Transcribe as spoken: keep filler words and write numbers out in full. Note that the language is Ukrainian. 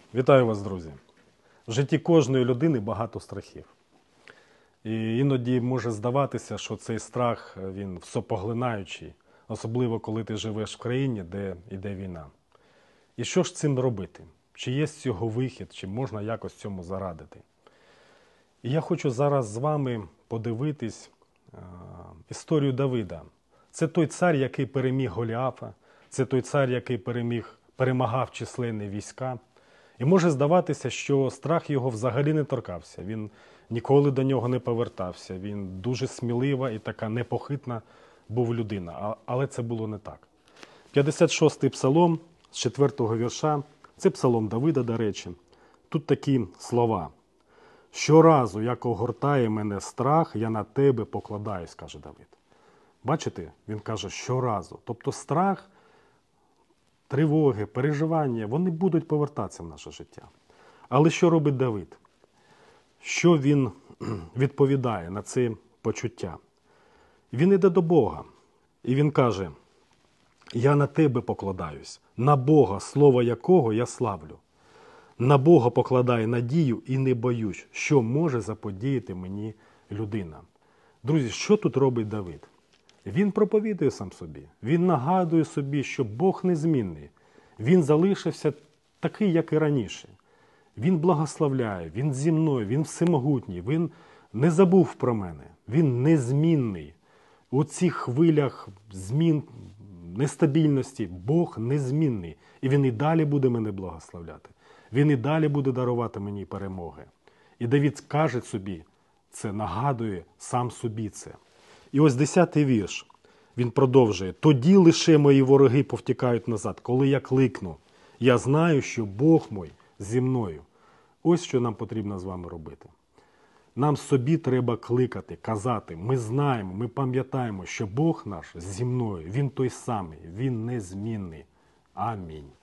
Вітаю вас, друзі! В житті кожної людини багато страхів. І іноді може здаватися, що цей страх він всепоглинаючий, особливо коли ти живеш в країні, де йде війна. І що ж з цим робити? Чи є з цього вихід, чи можна якось цьому зарадити? І я хочу зараз з вами подивитись е, історію Давида. Це той цар, який переміг Голіафа, це той цар, який переміг, перемагав численні війська. І може здаватися, що страх його взагалі не торкався, він ніколи до нього не повертався, він дуже смілива і така непохитна був людина, але це було не так. п'ятдесят шостий псалом з четвертого вірша, це псалом Давида, до речі, тут такі слова. «Щоразу, як огортає мене страх, я на тебе покладаюсь», каже Давид. Бачите, він каже «щоразу», тобто страх, тривоги, переживання, вони будуть повертатися в наше життя. Але що робить Давид? Що він відповідає на це почуття? Він іде до Бога. І він каже, я на тебе покладаюсь, на Бога, слово якого я славлю. На Бога покладаю надію і не боюсь, що може заподіяти мені людина. Друзі, що тут робить Давид? Він проповідує сам собі, він нагадує собі, що Бог незмінний. Він залишився такий, як і раніше. Він благословляє, він зі мною, він всемогутній, він не забув про мене, він незмінний. У цих хвилях змін, нестабільності Бог незмінний. І він і далі буде мене благословляти. Він і далі буде дарувати мені перемоги. І Давид каже собі, це нагадує сам собі це. І ось десятий вірш, він продовжує. «Тоді лише мої вороги повтікають назад, коли я кликну. Я знаю, що Бог мой зі мною». Ось що нам потрібно з вами робити. Нам собі треба кликати, казати. Ми знаємо, ми пам'ятаємо, що Бог наш зі мною. Він той самий, Він незмінний. Амінь.